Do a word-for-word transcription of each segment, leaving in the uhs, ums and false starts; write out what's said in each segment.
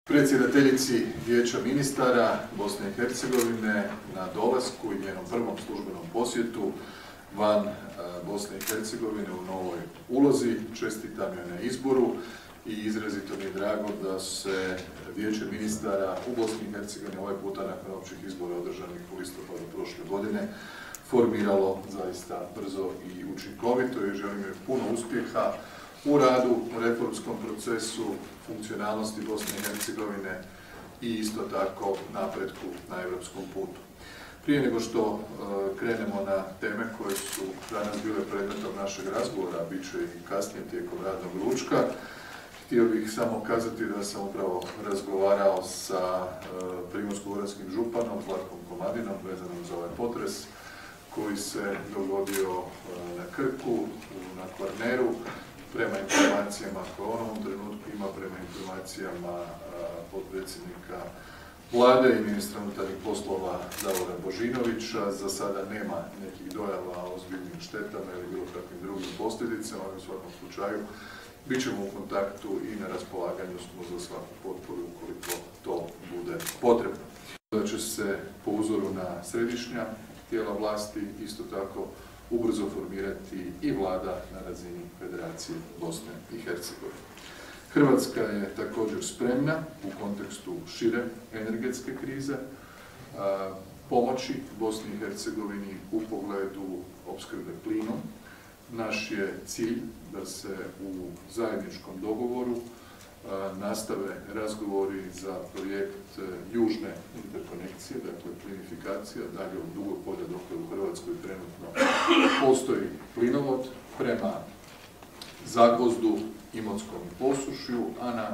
Predsjedateljici Vijeća ministara Bosne i Hercegovine na dolasku i njenom prvom službenom posjetu van Bosne i Hercegovine u novoj ulozi. Čestitam joj na izboru i izrazito mi je drago da se Vijeće ministara u Bosni i Hercegovini ovaj puta nakon općih izbora održanih u listopadu prošle godine formiralo zaista brzo i učinkovito i želim joj puno uspjeha u radu, u reformskom procesu, funkcionalnosti Bosne i Hercegovine i isto tako napretku na europskom putu. Prije nego što uh, krenemo na teme koje su danas bile predmetom našeg razgovora, bit će i kasnije tijekom radnog ručka, htio bih samo kazati da sam upravo razgovarao sa uh, primorsko-goranskim županom Zlatkom Komadinom vezanom za ovaj potres koji se dogodio uh, na Krku, na Kvarneru. Prema informacijama koje on u ovom trenutku ima, prema informacijama uh, potpredsjednika Vlade i ministra unutarnjih poslova Davora Božinovića, za sada nema nekih dojava o ozbiljnim štetama ili bilo kakvim drugim posljedicama, ali u svakom slučaju bit ćemo u kontaktu i na raspolaganju smo za svaku potporu ukoliko to bude potrebno. Da će se po uzoru na središnja tijela vlasti isto tako ubrzo formirati i vlada na razini Federacije Bosne i Hercegovine. Hrvatska je također spremna u kontekstu šire energetske krize a, pomoći Bosni i Hercegovini u pogledu opskrbe plinom. Naš je cilj da se u zajedničkom dogovoru a, nastave razgovori za projekt južne interkonekcije, dakle plinifikacija, dalje od Dugopolja dokle u Hrvatskoj trenutno postoji plinovod prema Zagvozdu, Imotskom i Posušju, a na e,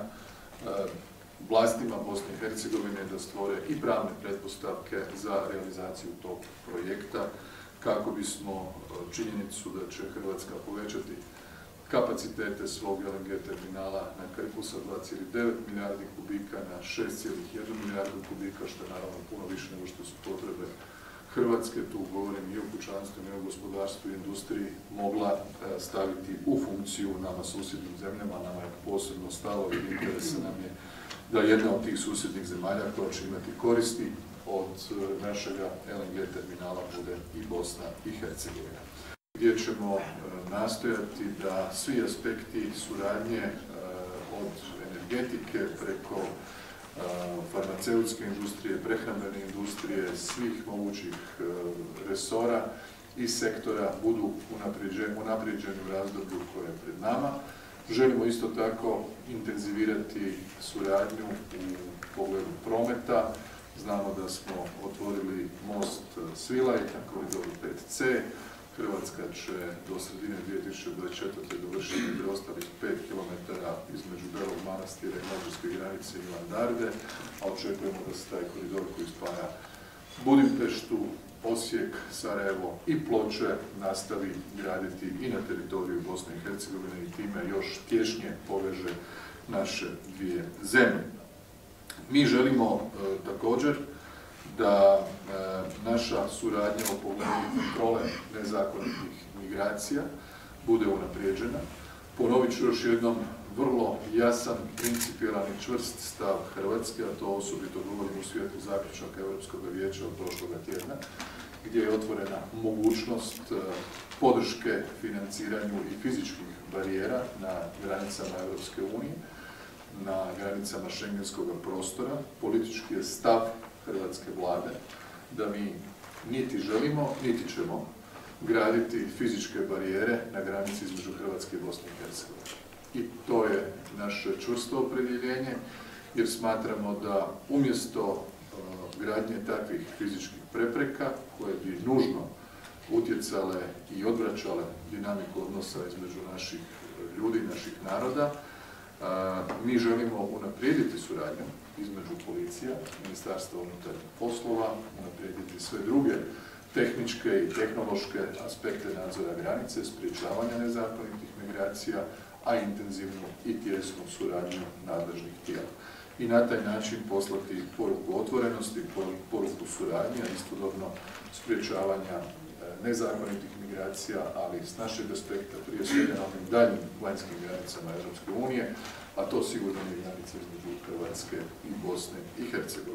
vlastima Bosne i Hercegovine da stvore i pravne pretpostavke za realizaciju tog projekta kako bismo činjenicu da će Hrvatska povećati kapacitete svog L N G terminala na Krku sa dva zarez devet milijardi kubika na šest zarez jednu milijardu kubika, što je naravno puno više nego što su potrebe Hrvatske, tu govorim i o kućanstvu, i o gospodarstvu i industriji, mogla staviti u funkciju nama susjednim zemljama. Nama je posebno stalo i interesa nam je da jedna od tih susjednih zemalja koja će imati koristi od našega L N G terminala bude i Bosna i Hercegovina, gdje ćemo nastojati da svi aspekti suradnje od energetike preko farmaceutske industrije, prehrambene industrije, svih mogućih resora i sektora budu unaprijeđeni u razdoblju koje je pred nama. Želimo isto tako intenzivirati suradnju u pogledu prometa. Znamo da smo otvorili most Svilaj na koridoru pet C. Hrvatska će do sredine dvije tisuće dvadeset četvrte dovršiti preostalih pet kilometara između Belog Manastira i mađarske granice i Landarde, a očekujemo da se taj koridor koji spaja Budimpeštu, Osijek, Sarajevo i Ploče nastavi graditi i na teritoriju Bosne i Hercegovine i time još tješnje poveže naše dvije zemlje. Mi želimo e, također da e, naša suradnja u pogledu kontrole nezakonitih migracija bude unaprijeđena. Ponovit ću još jednom vrlo jasan, principijelan i čvrst stav Hrvatske, a to osobito govorim u svijetu zaključaka Europskog vijeća od prošloga tjedna, gdje je otvorena mogućnost e, podrške financiranju i fizičkih barijera na granicama Europske unije, na granicama šengenskog prostora. Politički je stav hrvatske vlade da mi niti želimo, niti ćemo graditi fizičke barijere na granici između Hrvatske i Bosne i Hercegovine. I to je naše čvrsto opredjeljenje, jer smatramo da umjesto uh, gradnje takvih fizičkih prepreka, koje bi nužno utjecale i odvraćale dinamiku odnosa između naših ljudi, naših naroda, uh, mi želimo unaprijediti suradnju između policija, ministarstva unutarnjih poslova, unaprijediti sve druge tehničke i tehnološke aspekte nadzora granice, sprječavanja nezakonitih migracija, a intenzivnu i tjesnu suradnju nadležnih tijela. I na taj način poslati poruku otvorenosti, poruku suradnje, a istodobno sprječavanja nezakonitih migracija, ali s našeg aspekta prije svega na onim daljim vanjskim granicama Europske unije, a to sigurno nije granica između Hrvatske i Bosne i Hercegovine.